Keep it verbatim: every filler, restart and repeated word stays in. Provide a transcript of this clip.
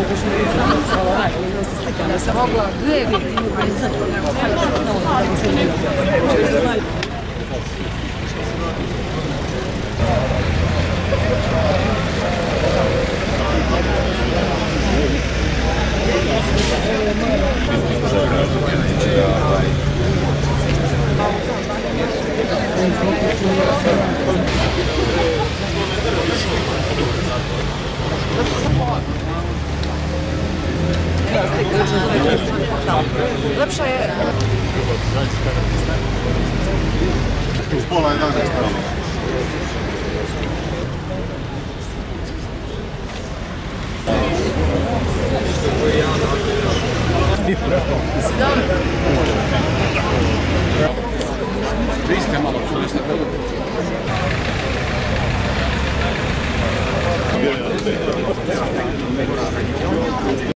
Da sam mogla dve biti lepša je. Uz pola jedanaest tamo. Vi ste malo čuli ste